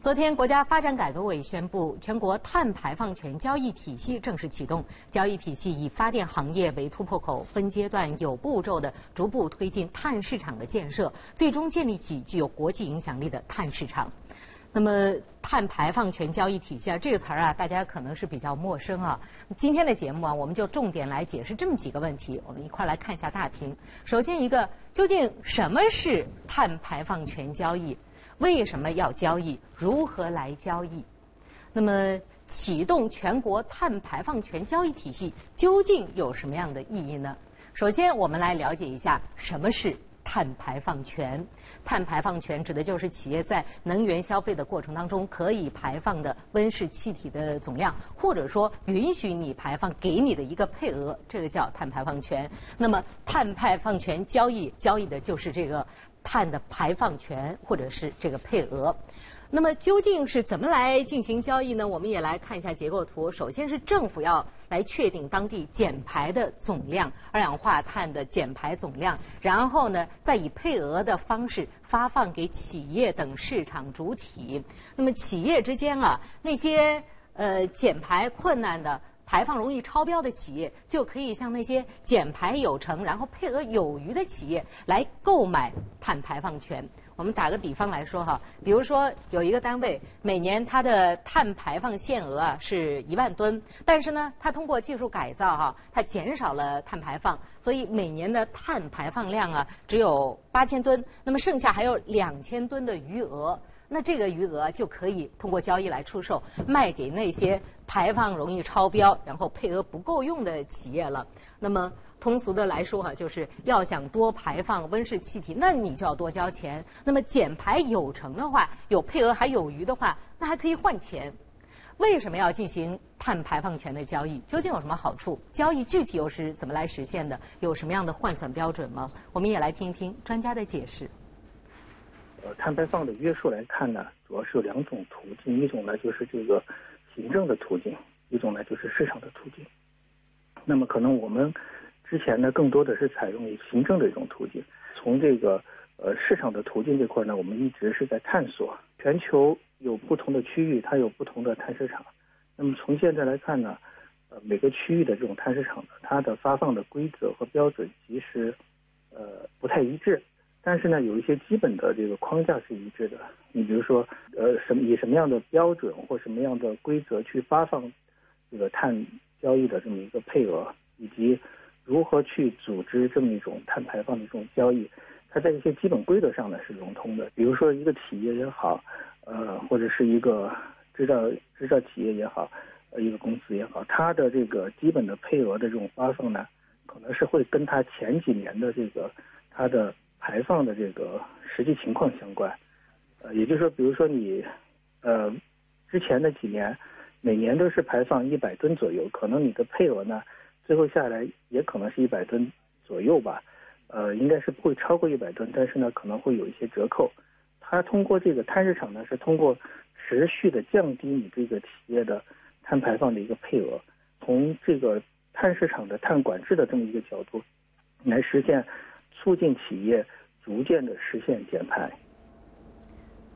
昨天，国家发展改革委宣布，全国碳排放权交易体系正式启动。交易体系以发电行业为突破口，分阶段有步骤地逐步推进碳市场的建设，最终建立起具有国际影响力的碳市场。那么，碳排放权交易体系这个词儿大家可能是比较陌生啊。今天的节目我们就重点来解释这么几个问题，我们一块来看一下大屏。首先一个，究竟什么是碳排放权交易？为什么要交易？如何来交易？那么，启动全国碳排放权交易体系究竟有什么样的意义呢？首先，我们来了解一下什么是碳排放权。碳排放权指的就是企业在能源消费的过程当中可以排放的温室气体的总量，或者说允许你排放给你的一个配额，这个叫碳排放权。那么，碳排放权交易的就是这个碳的排放权或者是这个配额。那么究竟是怎么来进行交易呢？我们也来看一下结构图。首先是政府要来确定当地减排的总量，二氧化碳的减排总量，然后呢，再以配额的方式发放给企业等市场主体。那么企业之间那些减排困难的、排放容易超标的企业，就可以向那些减排有成，然后配额有余的企业来购买碳排放权。我们打个比方来说比如说有一个单位每年它的碳排放限额是1万吨，但是呢，它通过技术改造它减少了碳排放，所以每年的碳排放量只有8000吨，那么剩下还有2000吨的余额。那这个余额就可以通过交易来出售，卖给那些排放容易超标，然后配额不够用的企业了。那么通俗的来说就是要想多排放温室气体，那你就要多交钱。那么减排有成的话，有配额还有余的话，那还可以换钱。为什么要进行碳排放权的交易？究竟有什么好处？交易具体又是怎么来实现的？有什么样的换算标准吗？我们也来听一听专家的解释。 碳排放的约束来看呢，主要是有2种途径，一种呢就是这个行政的途径，一种呢就是市场的途径。那么可能我们之前呢更多的是采用行政的一种途径，从这个市场的途径这块呢，我们一直是在探索。全球有不同的区域，它有不同的碳市场。那么从现在来看呢，每个区域的这种碳市场呢，它的发放的规则和标准其实不太一致。但是呢，有一些基本的这个框架是一致的。你比如说，以什么样的标准或什么样的规则去发放这个碳交易的这么一个配额，以及如何去组织这么一种碳排放的这种交易，它在一些基本规则上呢是融通的。比如说一个企业也好，或者是一个制造企业也好，一个公司也好，它的这个基本的配额的这种发放呢，可能是会跟它前几年的这个它的排放的这个实际情况相关，也就是说，比如说你，之前的几年，每年都是排放100吨左右，可能你的配额呢，最后下来也可能是100吨左右吧，应该是不会超过100吨，但是呢，可能会有一些折扣。它通过这个碳市场呢，是通过持续的降低你这个企业的碳排放的一个配额，从这个碳市场的碳管制的这么一个角度来实现。促进企业逐渐的实现减排。